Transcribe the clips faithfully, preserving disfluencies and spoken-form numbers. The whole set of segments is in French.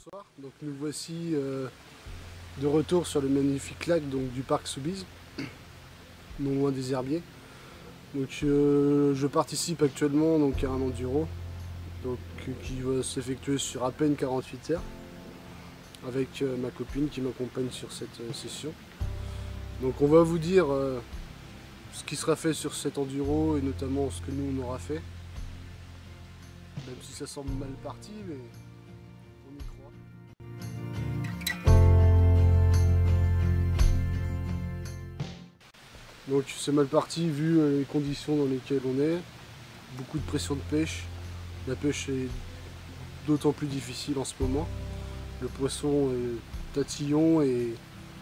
Bonsoir, donc nous voici euh, de retour sur le magnifique lac donc, du parc Soubise, non loin des herbiers. Donc, euh, je participe actuellement donc, à un enduro donc, qui va s'effectuer sur à peine quarante-huit heures avec euh, ma copine qui m'accompagne sur cette euh, session. Donc on va vous dire euh, ce qui sera fait sur cet enduro et notamment ce que nous on aura fait. Même si ça semble mal parti, mais on y croit. Donc c'est mal parti vu les conditions dans lesquelles on est. Beaucoup de pression de pêche. La pêche est d'autant plus difficile en ce moment. Le poisson est tatillon et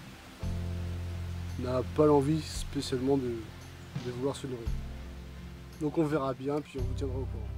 n'a pas l'envie spécialement de, de vouloir se nourrir. Donc on verra bien, puis on vous tiendra au courant.